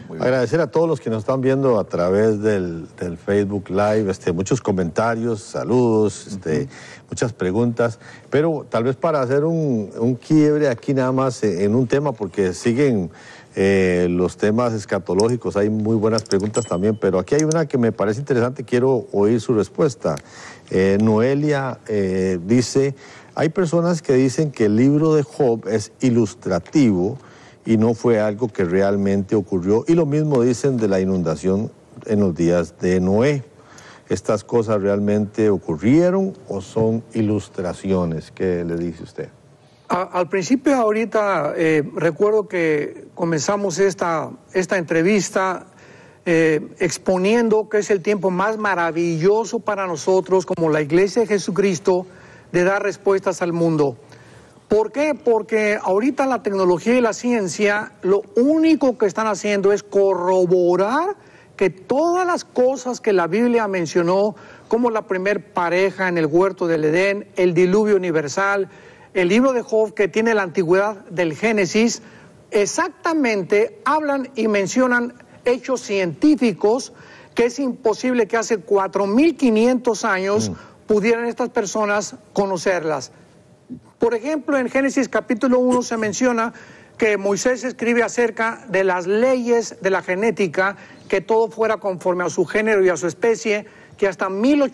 Agradecer a todos los que nos están viendo a través del Facebook Live, muchos comentarios, saludos, muchas preguntas, pero tal vez para hacer un quiebre aquí nada más en un tema, porque siguen los temas escatológicos, hay muy buenas preguntas también, pero aquí hay una que me parece interesante, quiero oír su respuesta. Noelia dice, hay personas que dicen que el libro de Job es ilustrativo y no fue algo que realmente ocurrió, y lo mismo dicen de la inundación en los días de Noé. ¿Estas cosas realmente ocurrieron o son ilustraciones? ¿Qué le dice usted? Al principio, ahorita, recuerdo que comenzamos esta entrevista exponiendo que es el tiempo más maravilloso para nosotros como la Iglesia de Jesucristo de dar respuestas al mundo. ¿Por qué? Porque ahorita la tecnología y la ciencia lo único que están haciendo es corroborar que todas las cosas que la Biblia mencionó, como la primer pareja en el huerto del Edén, el diluvio universal, el libro de Job, que tiene la antigüedad del Génesis, exactamente hablan y mencionan hechos científicos que es imposible que hace 4.500 años pudieran estas personas conocerlas. Por ejemplo, en Génesis capítulo 1 se menciona que Moisés escribe acerca de las leyes de la genética, que todo fuera conforme a su género y a su especie, que hasta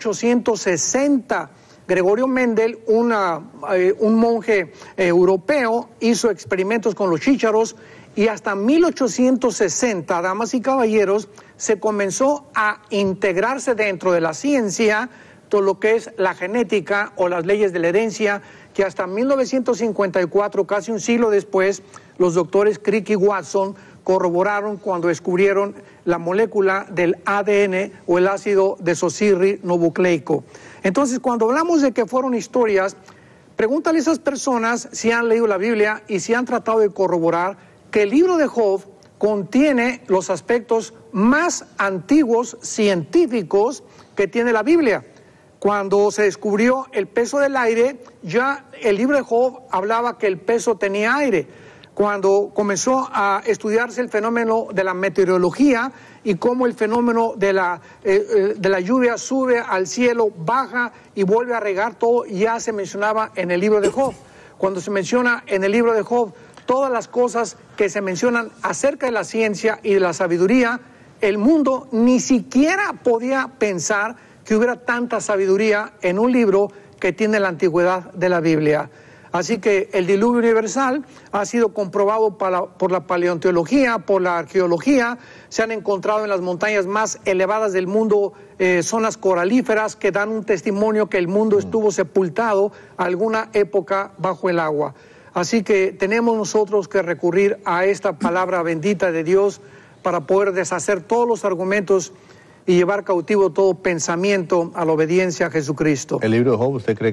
1860 Gregorio Mendel, un monje europeo, hizo experimentos con los chícharos, y hasta 1860, damas y caballeros, se comenzó a integrarse dentro de la ciencia todo lo que es la genética o las leyes de la herencia, que hasta 1954, casi un siglo después, los doctores Crick y Watson corroboraron cuando descubrieron la molécula del ADN o el ácido desoxirribonucleico. Entonces, cuando hablamos de que fueron historias, pregúntale a esas personas si han leído la Biblia y si han tratado de corroborar que el libro de Job contiene los aspectos más antiguos científicos que tiene la Biblia. Cuando se descubrió el peso del aire, ya el libro de Job hablaba que el peso tenía aire. Cuando comenzó a estudiarse el fenómeno de la meteorología y cómo el fenómeno de la lluvia sube al cielo, baja y vuelve a regar, todo ya se mencionaba en el libro de Job. Cuando se menciona en el libro de Job todas las cosas que se mencionan acerca de la ciencia y de la sabiduría, el mundo ni siquiera podía pensar que hubiera tanta sabiduría en un libro que tiene la antigüedad de la Biblia. Así que el diluvio universal ha sido comprobado por la paleontología, por la arqueología. Se han encontrado en las montañas más elevadas del mundo zonas coralíferas que dan un testimonio que el mundo estuvo sepultado alguna época bajo el agua. Así que tenemos nosotros que recurrir a esta palabra bendita de Dios para poder deshacer todos los argumentos y llevar cautivo todo pensamiento a la obediencia a Jesucristo. ¿El libro de Job usted cree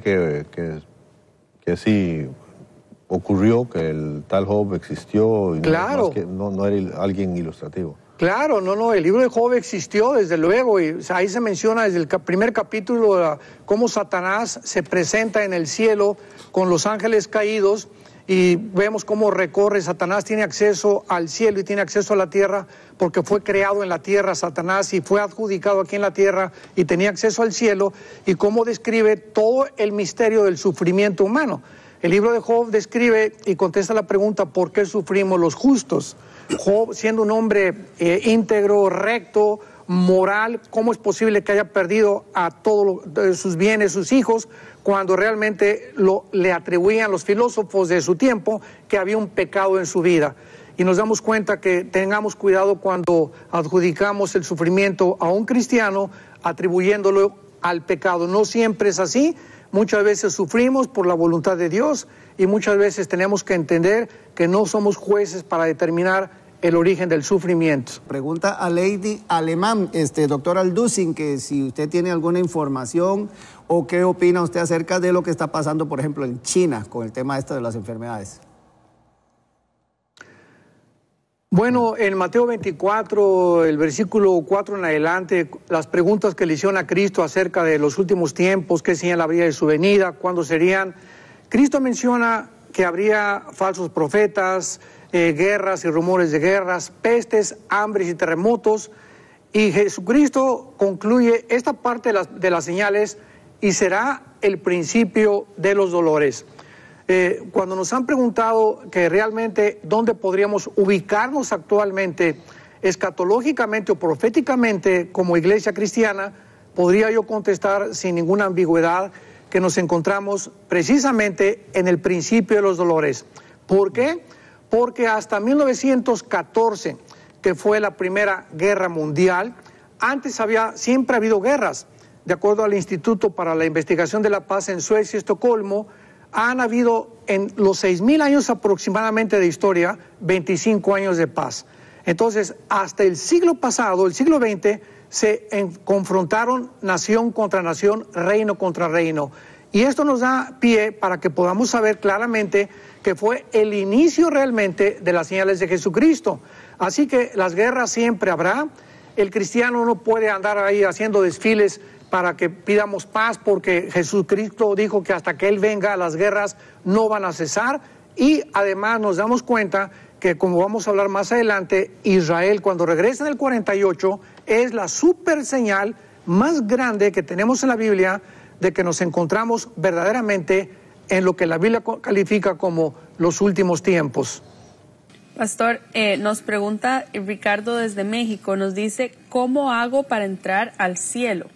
que sí ocurrió, que el tal Job existió y claro, no era alguien ilustrativo? Claro, no, el libro de Job existió desde luego, y ahí se menciona desde el primer capítulo cómo Satanás se presenta en el cielo con los ángeles caídos, y vemos cómo recorre. Satanás tiene acceso al cielo y tiene acceso a la tierra porque fue creado en la tierra Satanás y fue adjudicado aquí en la tierra y tenía acceso al cielo, y cómo describe todo el misterio del sufrimiento humano. El libro de Job describe y contesta la pregunta: ¿por qué sufrimos los justos? Job, siendo un hombre íntegro, recto, moral, ¿cómo es posible que haya perdido a todos sus bienes, sus hijos, cuando realmente le atribuían los filósofos de su tiempo que había un pecado en su vida? Y nos damos cuenta que tengamos cuidado cuando adjudicamos el sufrimiento a un cristiano atribuyéndolo al pecado. No siempre es así. Muchas veces sufrimos por la voluntad de Dios y muchas veces tenemos que entender que no somos jueces para determinar el origen del sufrimiento. Pregunta a Lady Alemán, doctor Alducin, que si usted tiene alguna información o qué opina usted acerca de lo que está pasando, por ejemplo, en China con el tema de las enfermedades. Bueno, en Mateo 24, el versículo 4 en adelante, las preguntas que le hicieron a Cristo acerca de los últimos tiempos, qué señal habría de su venida, cuándo serían. Cristo menciona que habría falsos profetas, guerras y rumores de guerras, pestes, hambres y terremotos. Y Jesucristo concluye esta parte de las señales y será el principio de los dolores. Cuando nos han preguntado que realmente dónde podríamos ubicarnos actualmente, escatológicamente o proféticamente como iglesia cristiana, podría yo contestar sin ninguna ambigüedad que nos encontramos precisamente en el principio de los dolores. ¿Por qué? Porque hasta 1914, que fue la Primera Guerra Mundial, antes siempre ha habido guerras. De acuerdo al Instituto para la Investigación de la Paz en Suecia y Estocolmo, han habido en los 6.000 años aproximadamente de historia, 25 años de paz. Entonces, hasta el siglo pasado, el siglo XX, se confrontaron nación contra nación, reino contra reino. Y esto nos da pie para que podamos saber claramente que fue el inicio realmente de las señales de Jesucristo. Así que las guerras siempre habrá. El cristiano no puede andar ahí haciendo desfiles para que pidamos paz, porque Jesucristo dijo que hasta que Él venga las guerras no van a cesar. Y además nos damos cuenta que, como vamos a hablar más adelante, Israel cuando regresa en el 48 es la super señal más grande que tenemos en la Biblia de que nos encontramos verdaderamente en lo que la Biblia califica como los últimos tiempos. Pastor, nos pregunta Ricardo desde México, nos dice, ¿cómo hago para entrar al cielo?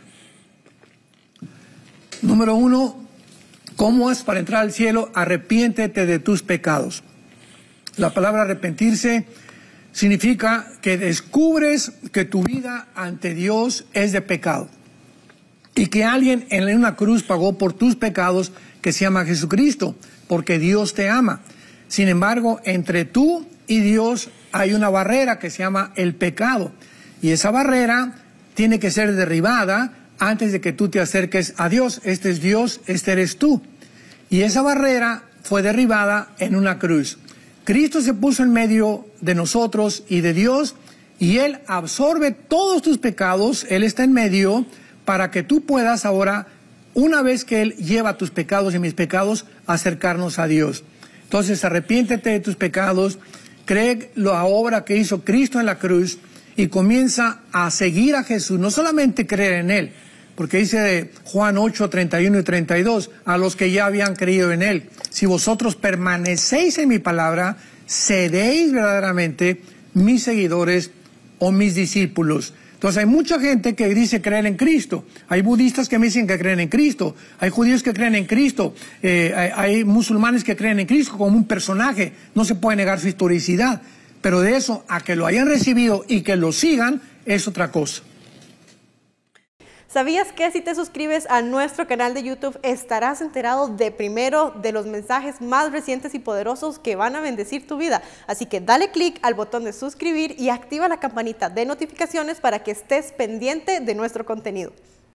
Número 1, ¿cómo es para entrar al cielo? Arrepiéntete de tus pecados. La palabra arrepentirse significa que descubres que tu vida ante Dios es de pecado y que alguien en una cruz pagó por tus pecados, que se llama Jesucristo, porque Dios te ama. Sin embargo, entre tú y Dios hay una barrera que se llama el pecado, y esa barrera tiene que ser derribada antes de que tú te acerques a Dios. Este es Dios, este eres tú, y esa barrera fue derribada en una cruz. Cristo se puso en medio de nosotros y de Dios, y Él absorbe todos tus pecados. Él está en medio para que tú puedas ahora, una vez que Él lleva tus pecados y mis pecados, acercarnos a Dios. Entonces, arrepiéntete de tus pecados, cree la obra que hizo Cristo en la cruz y comienza a seguir a Jesús, no solamente creer en Él, porque dice de Juan 8, 31 y 32, a los que ya habían creído en Él: si vosotros permanecéis en mi palabra, seréis verdaderamente mis seguidores o mis discípulos. Entonces hay mucha gente que dice creer en Cristo. Hay budistas que me dicen que creen en Cristo. Hay judíos que creen en Cristo. Hay musulmanes que creen en Cristo como un personaje. No se puede negar su historicidad. Pero de eso a que lo hayan recibido y que lo sigan es otra cosa. ¿Sabías que si te suscribes a nuestro canal de YouTube estarás enterado de primero de los mensajes más recientes y poderosos que van a bendecir tu vida? Así que dale clic al botón de suscribir y activa la campanita de notificaciones para que estés pendiente de nuestro contenido.